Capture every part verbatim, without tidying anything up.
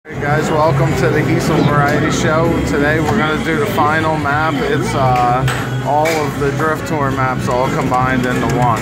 Hey guys, welcome to the Hiesel Variety Show. Today we're going to do the final map. It's uh, all of the Drift Tour maps all combined into one.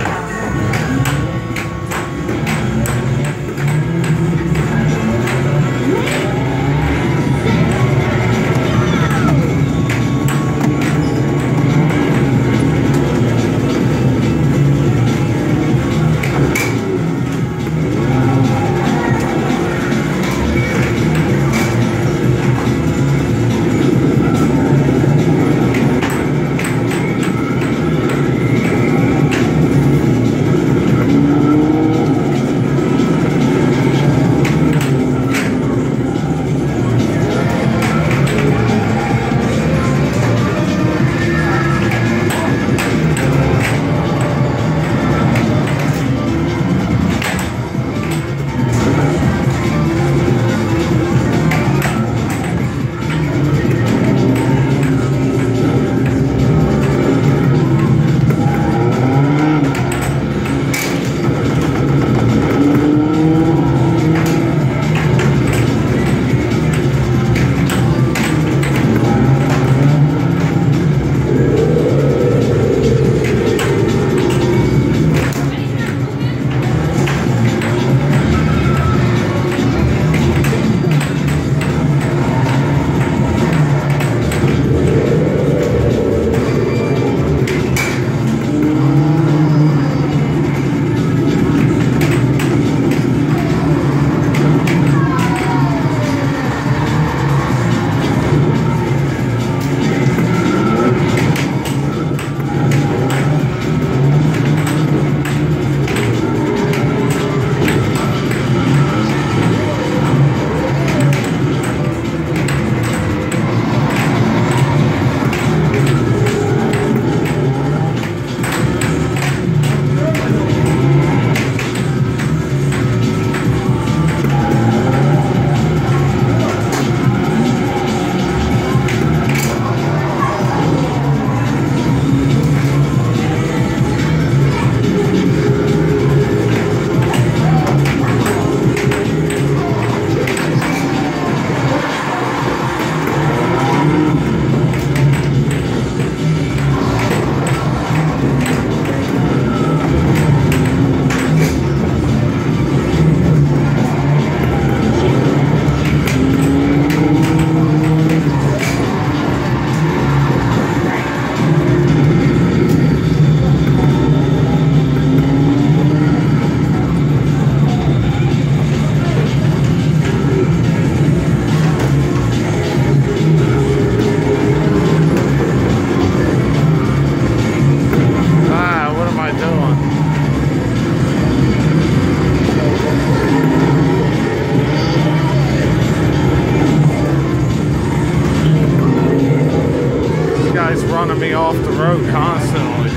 Running me off the road constantly.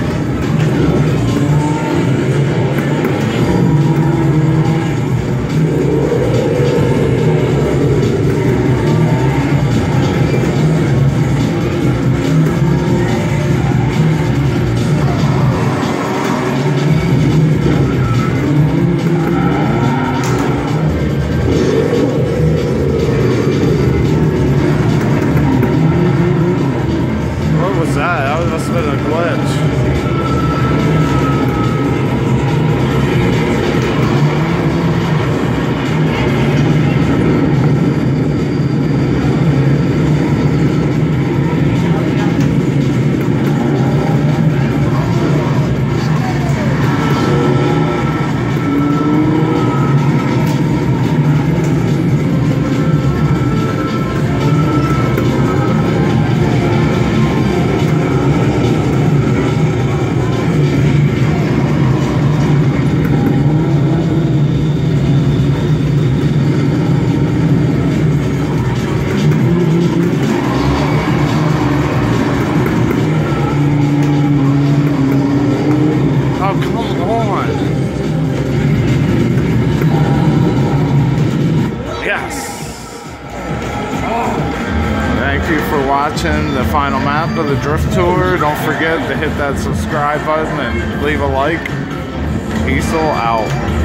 That must have been a glitch. Thank you for watching the final map of the Drift Tour. Don't forget to hit that subscribe button and leave a like. Hiesel out.